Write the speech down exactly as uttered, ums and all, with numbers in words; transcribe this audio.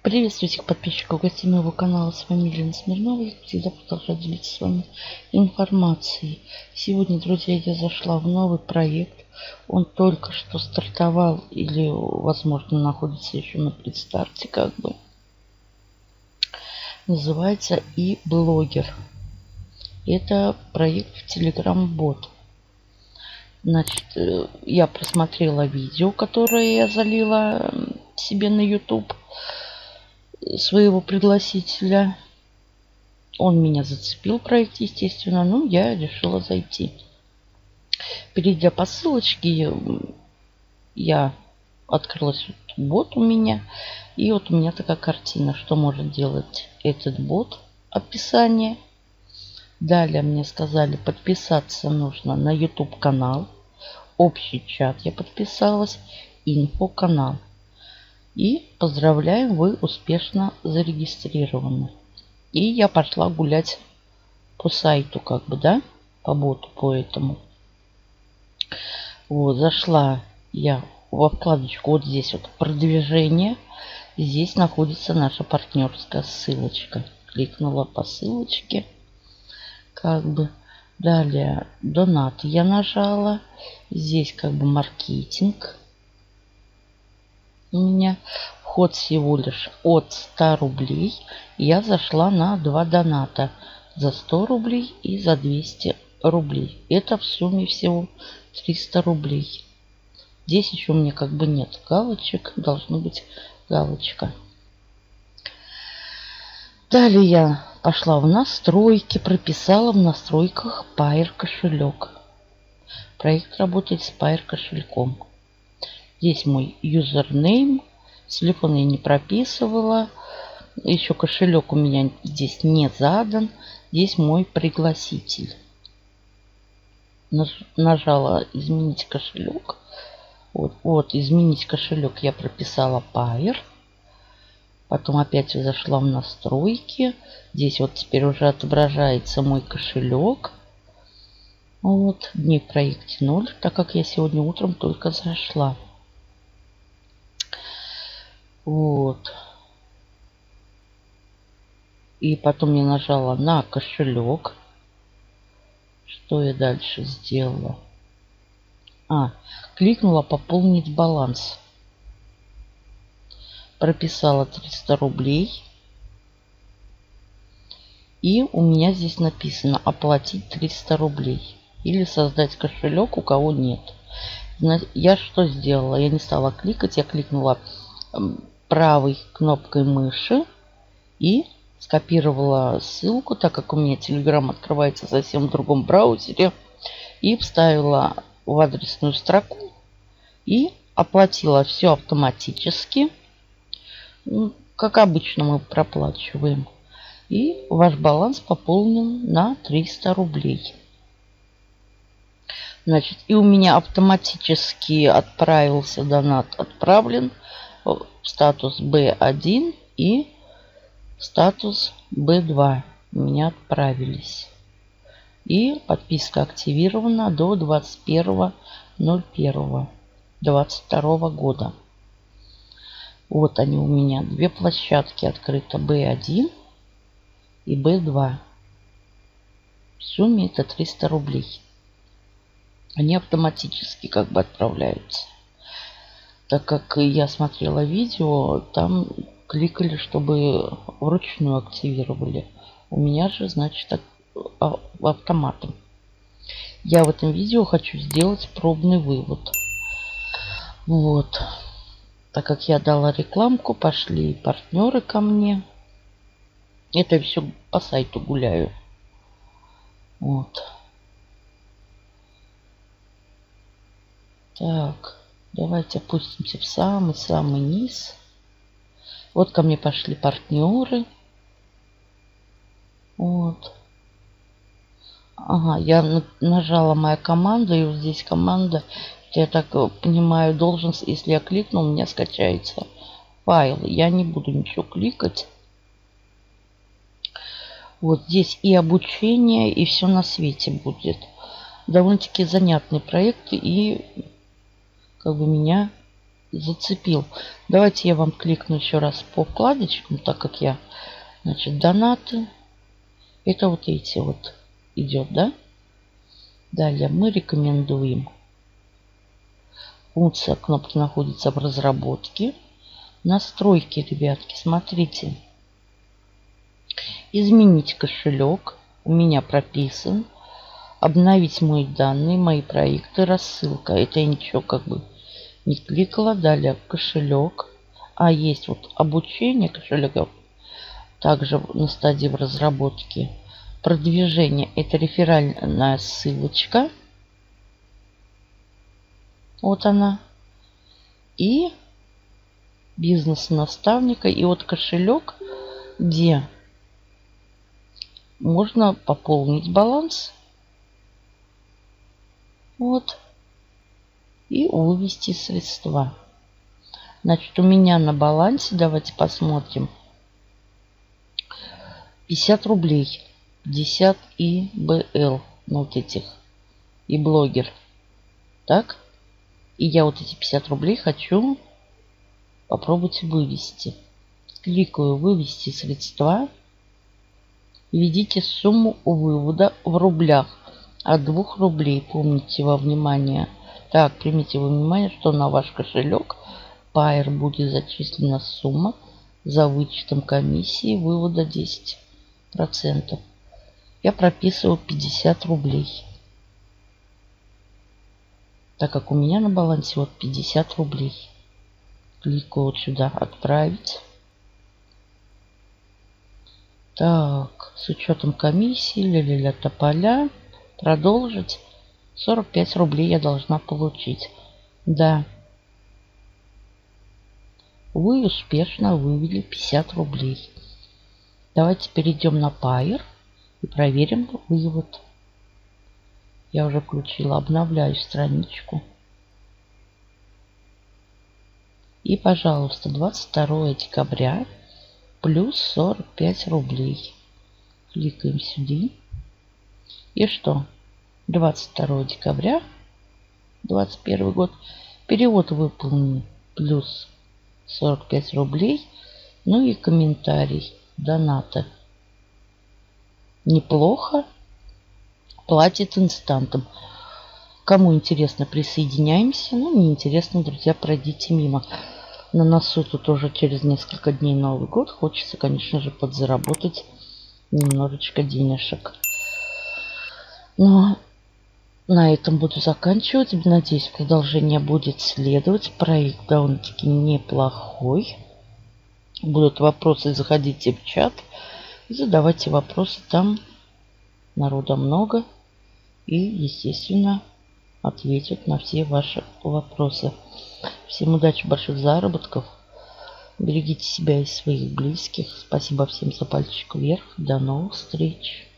Приветствую всех подписчиков гостей моего канала. С вами Елена Смирнова. Я всегда продолжаю делиться с вами информацией. Сегодня, друзья, я зашла в новый проект. Он только что стартовал или, возможно, находится еще на предстарте, как бы. Называется и-блогер. Это проект в Telegram-бот. Значит, я просмотрела видео, которое я залила себе на YouTube своего пригласителя. Он меня зацепил, проект, естественно. Ну, я решила зайти. Перейдя по ссылочке, я открылась вот бот у меня. И вот у меня такая картина, что может делать этот бот. Описание. Далее мне сказали, подписаться нужно на YouTube канал. Общий чат я подписалась. Инфо-канал. И поздравляем, вы успешно зарегистрированы. И я пошла гулять по сайту, как бы, да, по боту, по этому. Вот, зашла я во вкладочку вот здесь вот продвижение. Здесь находится наша партнерская ссылочка. Кликнула по ссылочке. Как бы. Далее донат я нажала. Здесь как бы маркетинг. У меня вход всего лишь от ста рублей. Я зашла на два доната. За сто рублей и за двести рублей. Это в сумме всего триста рублей. Здесь еще у меня как бы нет галочек. Должна быть галочка. Далее я пошла в настройки. Прописала в настройках Pair кошелек. Проект работает с Pair кошельком. Здесь мой юзернейм. Телефон я не прописывала. Еще кошелек у меня здесь не задан. Здесь мой пригласитель. Нажала изменить кошелек. Вот, вот изменить кошелек я прописала Pair. Потом опять зашла в настройки. Здесь вот теперь уже отображается мой кошелек. Вот. Дней в проекте ноль, так как я сегодня утром только зашла. Вот. И потом я нажала на кошелек. Что я дальше сделала? А, кликнула пополнить баланс. Прописала триста рублей. И у меня здесь написано оплатить триста рублей. Или создать кошелек, у кого нет. Я что сделала? Я не стала кликать. Я кликнула правой кнопкой мыши и скопировала ссылку, так как у меня Telegram открывается совсем в другом браузере, и вставила в адресную строку и оплатила все автоматически, как обычно мы проплачиваем. И ваш баланс пополнен на триста рублей. Значит, и у меня автоматически отправился донат, отправлен в статус бэ один и статус бэ два. У меня отправились. И подписка активирована до двадцать первого ноль первого двадцать второго года. Вот они у меня. Две площадки открыты. бэ один и бэ два. В сумме это триста рублей. Они автоматически как бы отправляются. Так как я смотрела видео, там кликали, чтобы вручную активировали. У меня же, значит, автоматом. Я в этом видео хочу сделать пробный вывод. Вот. Так как я дала рекламку, пошли партнеры ко мне. Это все по сайту гуляю. Вот. Так. Давайте опустимся в самый-самый низ. Вот ко мне пошли партнеры. Вот. Ага, я нажала моя команда. И вот здесь команда. Я так понимаю, должен, если я кликну, у меня скачается файл. Я не буду ничего кликать. Вот здесь и обучение, и все на свете будет. Довольно-таки занятный проект. И как бы меня зацепил. Давайте я вам кликну еще раз по вкладочкам, так как я, значит, донаты. Это вот эти вот идет, да? Далее мы рекомендуем. Функция кнопки находится в разработке. Настройки, ребятки, смотрите. Изменить кошелек. У меня прописан. Обновить мои данные, мои проекты, рассылка. Это я ничего как бы не кликала. Далее кошелек. А есть вот обучение кошельков. Также на стадии в разработке. Продвижение. Это реферальная ссылочка. Вот она. И бизнес наставника. И вот кошелек, где можно пополнить баланс. Вот. И вывести средства. Значит, у меня на балансе, давайте посмотрим, пятьдесят рублей. пятьдесят и БЛ. Вот этих. И блогер. Так. И я вот эти пятьдесят рублей хочу попробовать вывести. Кликаю «Вывести средства». Введите сумму вывода в рублях. От двух рублей. Помните во внимание. Так, примите во внимание, что на ваш кошелек Payeer будет зачислена сумма за вычетом комиссии вывода десять процентов. Я прописываю пятьдесят рублей. Так как у меня на балансе вот пятьдесят рублей. Кликаю вот сюда «Отправить». Так, с учетом комиссии, ля-ля-ля тополя. Продолжить. сорок пять рублей я должна получить. Да. Вы успешно вывели пятьдесят рублей. Давайте перейдем на Payeer и проверим вывод. Я уже включила, обновляю страничку. И, пожалуйста, двадцать второе декабря плюс сорок пять рублей. Кликаем сюда. И что? двадцать второе декабря двадцать первый год. Перевод выполнен. Плюс сорок пять рублей. Ну и комментарий. Доната. Неплохо. Платит инстантом. Кому интересно, присоединяемся. Ну, не интересно, друзья, пройдите мимо. На носу тут уже через несколько дней Новый год. Хочется, конечно же, подзаработать немножечко денежек. Но на этом буду заканчивать. Надеюсь, продолжение будет следовать. Проект довольно-таки неплохой. Будут вопросы, заходите в чат. Задавайте вопросы. Там народа много. И, естественно, ответят на все ваши вопросы. Всем удачи, больших заработков. Берегите себя и своих близких. Спасибо всем за пальчик вверх. До новых встреч.